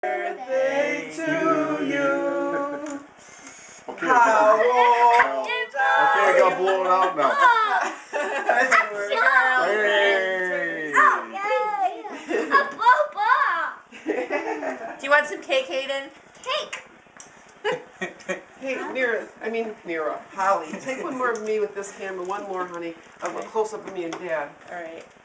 Birthday to you. Okay, How old okay, I got blown out now. Hey. Do you want some cake, Hayden? Cake! Hey, Holly, take one more of me with this camera, one more, honey, of a close-up of me and Dad. All right.